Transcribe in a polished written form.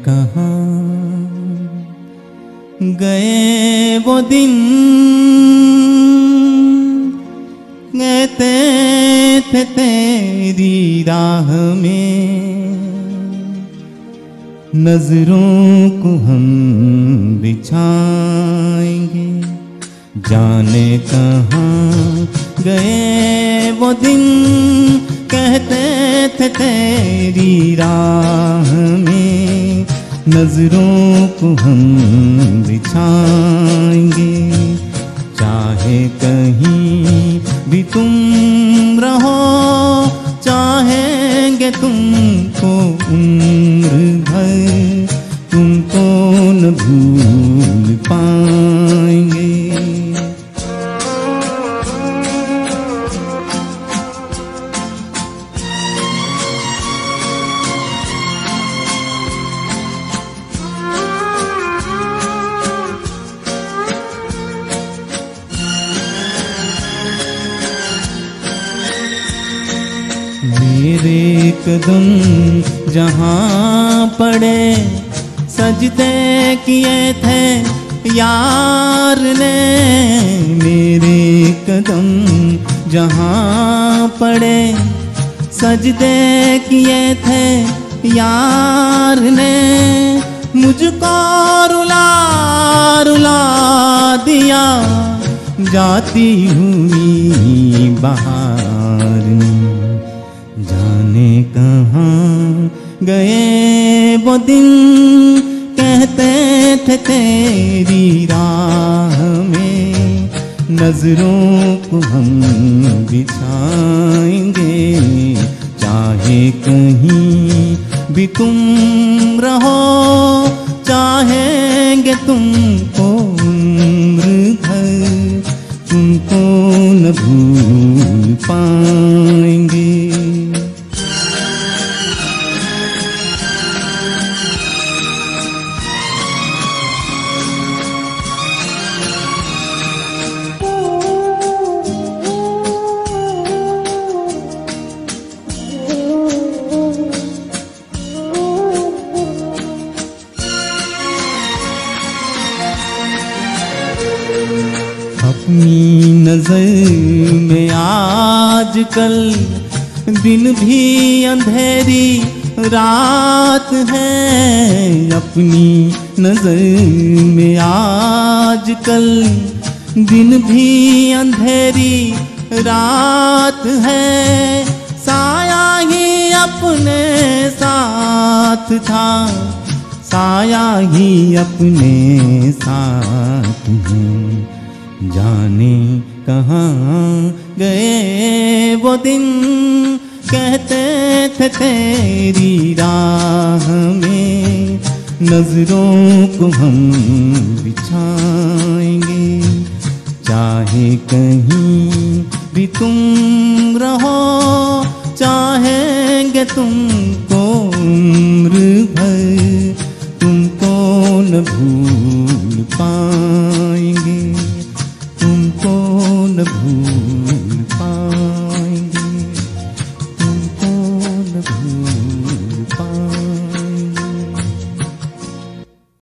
कहाँ गए वो दिन, कहते थे तेरी राह में नजरों को हम बिछाएंगे। जाने कहाँ गए वो दिन, कहते थे तेरी राह में नजरों को हम बिछाएंगे। चाहे कहीं भी तुम रहो, चाहेंगे तुमको उम्र भर, तुमको न भूल पाएंगे। मेरे कदम जहाँ पड़े, सजदे किए थे यार ने। मेरे कदम जहाँ पड़े, सजदे किए थे यार ने। मुझको रुला रुला दिया जाती हुई बहार ने। जाने कहाँ गए वो दिन, कहते थे तेरी राह में नजरों को हम बिछाएंगे। चाहे कहीं भी तुम रहो, चाहेंगे तुमको उम्र भर, तुमको न भूल पाएंगे। अपनी नजर में आजकल दिन भी अंधेरी रात है। अपनी नजर में आजकल दिन भी अंधेरी रात है। साया ही अपने साथ था, साया ही अपने साथ है। जाने कहाँ गए वो दिन, कहते थे तेरी राह में नजरों को हम बिछाएंगे। चाहे कहीं भी तुम रहो, चाहेंगे तुमको उम्र भर, तुमको न भूल